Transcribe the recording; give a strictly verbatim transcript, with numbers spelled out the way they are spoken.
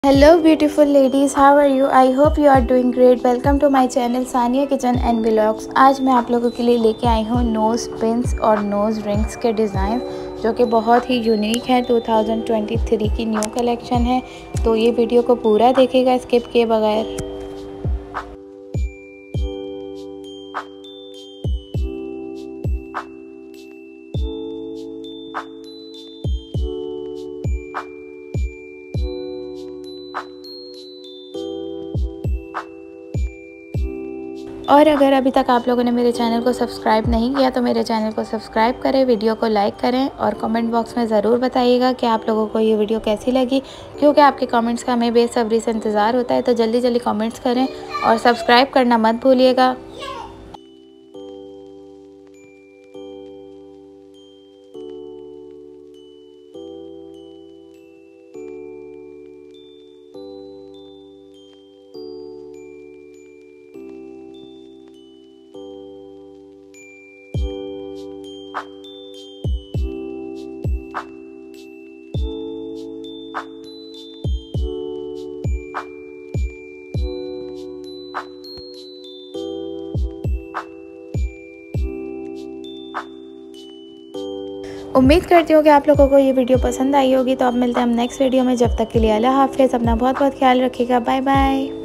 Hello beautiful ladies, how are you? I hope you are doing great. Welcome to my channel Sania kitchen and vlogs. आज मैं आप लोगों के लिए लेके आई हूँ नोज़ पिन्स और नोज़ रिंग्स के डिज़ाइन जो कि बहुत ही यूनिक है। दो हज़ार तेईस की न्यू कलेक्शन है, तो ये वीडियो को पूरा देखिएगा स्किप किए बगैर। और अगर अभी तक आप लोगों ने मेरे चैनल को सब्सक्राइब नहीं किया तो मेरे चैनल को सब्सक्राइब करें, वीडियो को लाइक करें और कमेंट बॉक्स में ज़रूर बताइएगा कि आप लोगों को ये वीडियो कैसी लगी, क्योंकि आपके कमेंट्स का हमें बेसब्री से इंतज़ार होता है। तो जल्दी जल्दी कमेंट्स करें और सब्सक्राइब करना मत भूलिएगा। उम्मीद करती हूँ कि आप लोगों को ये वीडियो पसंद आई होगी। तो अब मिलते हैं हम नेक्स्ट वीडियो में। जब तक के लिए अल्लाह हाफ़िज़। अपना बहुत बहुत ख्याल रखिएगा। Bye bye.